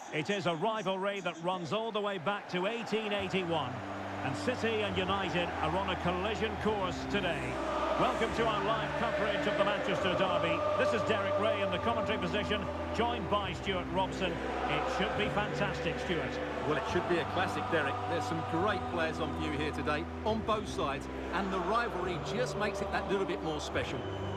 It is a rivalry that runs all the way back to 1881. And City and United are on a collision course today. Welcome to our live coverage of the Manchester derby. This is Derek Ray in the commentary position, joined by Stuart Robson. It should be fantastic, Stuart. Well, it should be a classic, Derek. There's some great players on view here today, on both sides, and the rivalry just makes it that little bit more special.